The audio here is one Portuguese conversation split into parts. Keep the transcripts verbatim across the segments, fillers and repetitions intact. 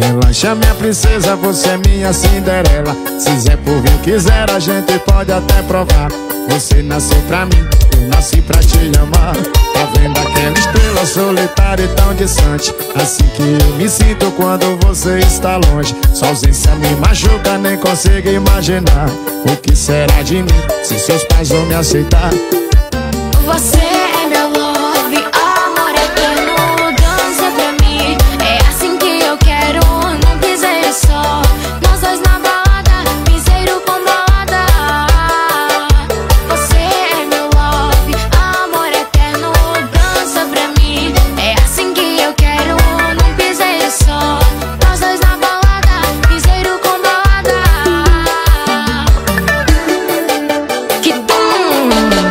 relaxa minha princesa, você é minha Cinderela. Se Zé por vir quiser, a gente pode até provar. Você nasceu pra mim, eu nasci pra te amar. Tá vendo aquela estrela solitária e tão distante? Assim que eu me sinto quando você está longe. Sua ausência me machuca, nem consigo imaginar o que será de mim se seus pais vão me aceitar. Você é meu love, amor eterno, dança pra mim. É assim que eu quero, num piseiro só. Nós dois na balada, piseiro com balada. Você é meu love, amor eterno, dança pra mim. É assim que eu quero, num piseiro só. Nós dois na balada, piseiro com balada. Que tum!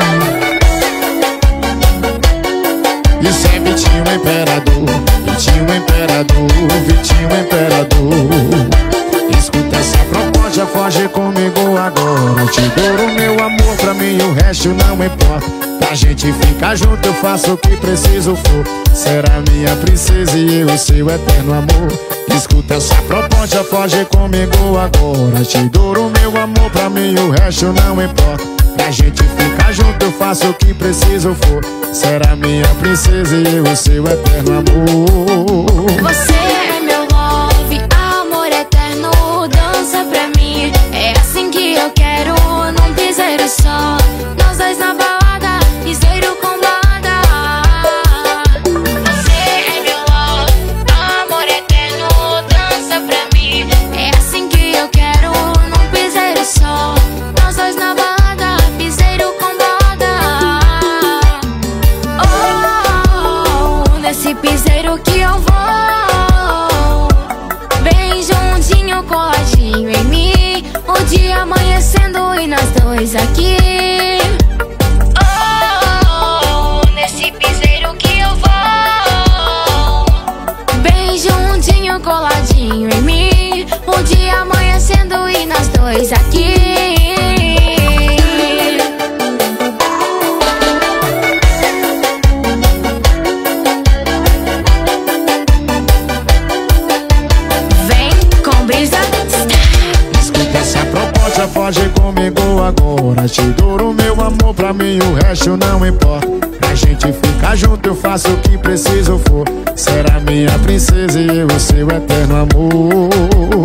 Isso é Vitinho Imperador, Vitinho Imperador, Vitinho Imperador. Escuta essa proposta, foge comigo agora. Eu te dou o meu amor, pra mim o resto não importa. Pra gente ficar junto eu faço o que preciso for. Será minha princesa e eu seu eterno amor. Escuta essa proposta, foge comigo agora. Te dou o meu amor, pra mim o resto não importa. Pra gente ficar junto eu faço o que preciso for. Será minha princesa e eu seu eterno amor. Você é meu love, amor eterno, dança pra mim. É assim que eu quero, num piseiro só. Nós dois na balada, piseiro com balada. Você é meu love, amor eterno, dança pra mim. É assim que eu quero, num piseiro só. Nós dois na balada, piseiro com balada. Oh, nesse piseiro que eu vou, bem juntinho, coladinho em mim. O dia amanhecendo e nós dois aqui. Oh, nesse piseiro que eu vou, bem juntinho, coladinho em mim. O dia amanhecendo e nós dois aqui. Escuta essa proposta, foge comigo agora. Te dou o meu amor, pra mim o resto não importa. Pra gente ficar junto eu faço o que preciso for. Será minha princesa e eu seu eterno amor.